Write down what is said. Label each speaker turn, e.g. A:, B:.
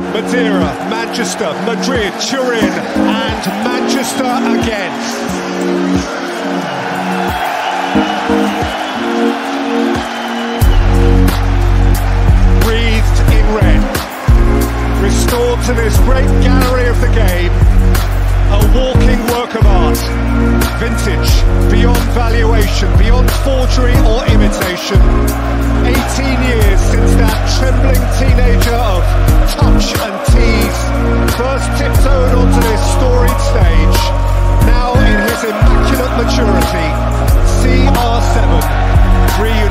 A: Madeira, Manchester, Madrid, Turin, and Manchester again. Breathed in red, restored to this great gallery of the game, a walking work of art, vintage, beyond valuation, beyond forgery or imitation. 18 years since that trembling teenager of touch and tease first tiptoed onto this storied stage. Now in his immaculate maturity, Cr7, reunited.